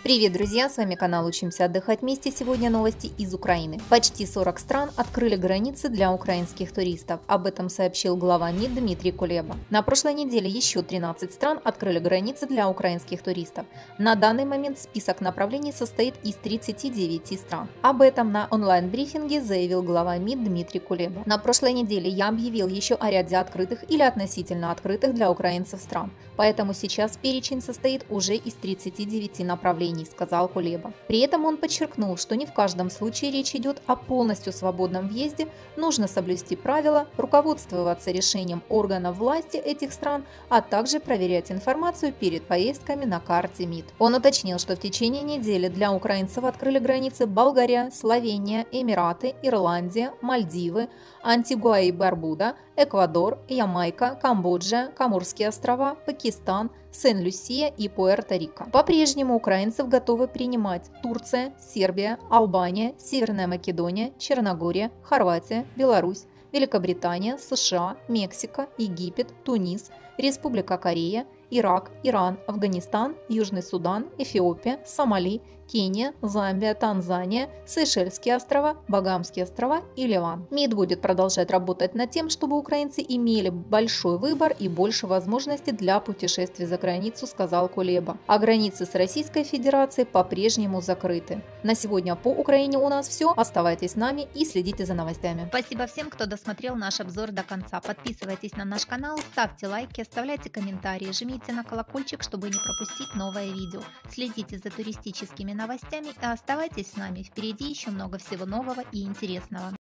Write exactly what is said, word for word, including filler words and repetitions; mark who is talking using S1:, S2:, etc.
S1: Привет, друзья! С вами канал Учимся отдыхать вместе. Сегодня новости из Украины. Почти сорок стран открыли границы для украинских туристов. Об этом сообщил глава МИД Дмитрий Кулеба. На прошлой неделе еще тринадцать стран открыли границы для украинских туристов. На данный момент список направлений состоит из тридцати девяти стран. Об этом на онлайн-брифинге заявил глава МИД Дмитрий Кулеба. На прошлой неделе я объявил еще о ряде открытых или относительно открытых для украинцев стран. Поэтому сейчас перечень состоит уже из тридцати девяти направлений, сказал Кулеба. При этом он подчеркнул, что не в каждом случае речь идет о полностью свободном въезде, нужно соблюсти правила, руководствоваться решением органов власти этих стран, а также проверять информацию перед поездками на карте МИД. Он уточнил, что в течение недели для украинцев открыли границы Болгария, Словения, Эмираты, Ирландия, Мальдивы, Антигуа и Барбуда, Эквадор, Ямайка, Камбоджа, Коморские острова, Пакистан, Сен-Люсия и Пуэрто-Рико. По-прежнему украинцев готовы принимать Турция, Сербия, Албания, Северная Македония, Черногория, Хорватия, Беларусь, Великобритания, США, Мексика, Египет, Тунис, Республика Корея, Ирак, Иран, Афганистан, Южный Судан, Эфиопия, Сомали, Кения, Замбия, Танзания, Сейшельские острова, Багамские острова и Ливан. МИД будет продолжать работать над тем, чтобы украинцы имели большой выбор и больше возможностей для путешествий за границу, сказал Кулеба. А границы с Российской Федерацией по-прежнему закрыты. На сегодня по Украине у нас все. Оставайтесь с нами и следите за новостями.
S2: Спасибо всем, кто досмотрел наш обзор до конца. Подписывайтесь на наш канал, ставьте лайки, оставляйте комментарии, жмите на колокольчик, чтобы не пропустить новое видео. Следите за туристическими новостями и оставайтесь с нами. Впереди еще много всего нового и интересного.